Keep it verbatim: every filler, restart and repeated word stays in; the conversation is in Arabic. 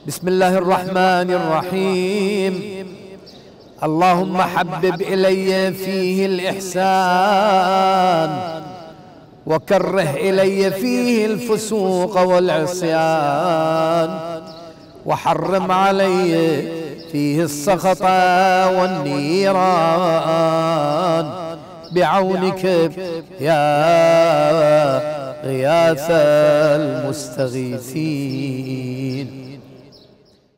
بسم الله الرحمن الرحيم. اللهم حبب إلي فيه الإحسان وكره إلي فيه الفسوق والعصيان وحرم علي فيه السخط والنيران بعونك يا غياث المستغيثين.